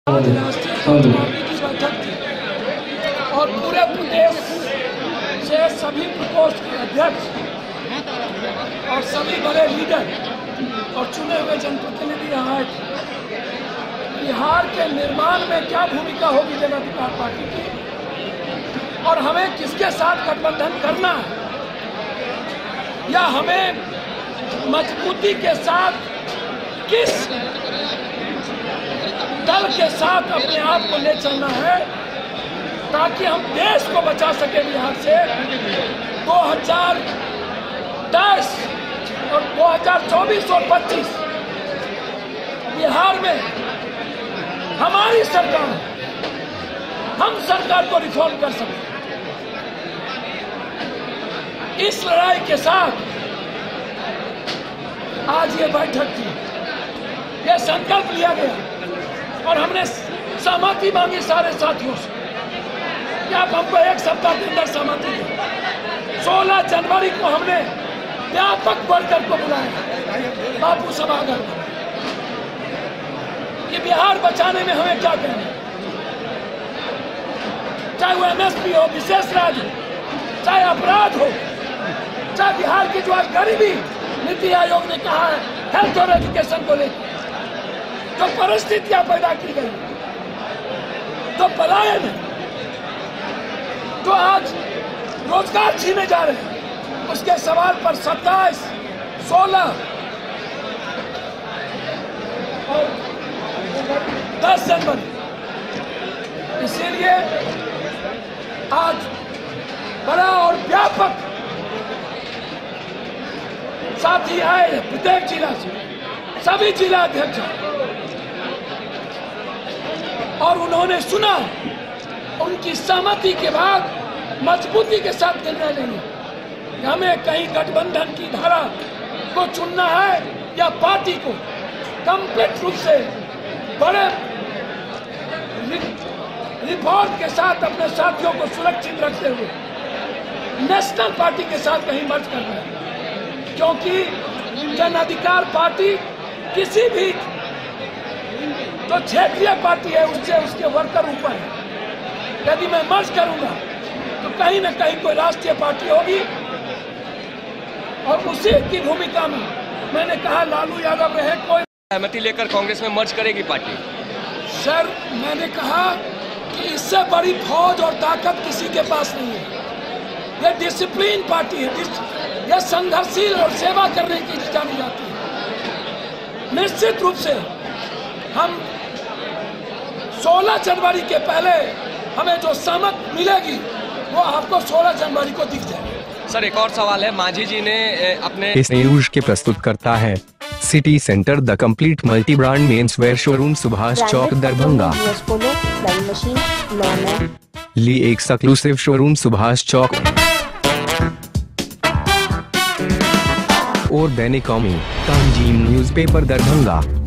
आज राष्ट्रीय पार्टी की बैठक थी और पूरे प्रदेश से सभी प्रकोष्ठ के अध्यक्ष और सभी बड़े लीडर और चुने हुए जनप्रतिनिधि यहाँ आए थे। बिहार के निर्माण में क्या भूमिका होगी जन अधिकार पार्टी की और हमें किसके साथ गठबंधन करना है या हमें मजबूती के साथ किस दल के साथ अपने आप को ले चलना है ताकि हम देश को बचा सके बिहार से 2010 और 2024 और 25 बिहार में हमारी सरकार हम सरकार को रिफॉर्म कर सकते। इस लड़ाई के साथ आज ये बैठक थी, ये संकल्प लिया गया और हमने सहमति मांगी सारे साथियों से कि आप हमको एक सप्ताह के अंदर सहमति दें। 16 जनवरी को हमने व्यापक वर्कर को बुलाया बापू सभागार में कि बिहार बचाने में हमें क्या करना है, चाहे वो एमएसपी हो, विशेष राज्य हो, चाहे अपराध हो, चाहे बिहार की जो आज गरीबी नीति आयोग ने कहा है हेल्थ और एजुकेशन को लेकर जो परिस्थितियां पैदा की गई, तो पलायन है, जो आज रोजगार छीने जा रहे हैं, उसके सवाल पर 27, 16 और 10 जनवरी इसीलिए आज बड़ा और व्यापक साथी आए प्रत्येक जिला से, सभी जिला अध्यक्ष और उन्होंने सुना, उनकी सहमति के बाद मजबूती के साथ निर्णय लेंगे। हमें कहीं गठबंधन की धारा को चुनना है या पार्टी को कंप्लीट रूप से बड़े रिफॉर्म के साथ अपने साथियों को सुरक्षित रखते हुए नेशनल पार्टी के साथ कहीं मर्ज करना है, क्योंकि जन अधिकार पार्टी किसी भी तो क्षेत्रीय पार्टी है उससे उसके वर्कर ऊपर है। यदि मैं मर्ज करूंगा तो कहीं न कहीं कोई राष्ट्रीय पार्टी होगी और उसी की भूमिका में मैंने कहा लालू यादव रहे, कोई सहमति लेकर कांग्रेस में मर्ज करेगी पार्टी। सर मैंने कहा कि इससे बड़ी फौज और ताकत किसी के पास नहीं है। यह डिसिप्लिन पार्टी है, यह संघर्षशील और सेवा करने की जानी जाती है। निश्चित रूप से हम 16 जनवरी के पहले हमें जो सहमत मिलेगी वो आपको 16 जनवरी को दिख जाएगी। सर एक और सवाल है, मांझी जी ने अपने इस न्यूज के प्रस्तुत करता है city centre the complete multi brand men's wear showroom Subhash Chowk Darbhanga. Lee exclusive showroom Subhash Chowk और दैनिक कौमी तंजीम न्यूज़पेपर दरभंगा।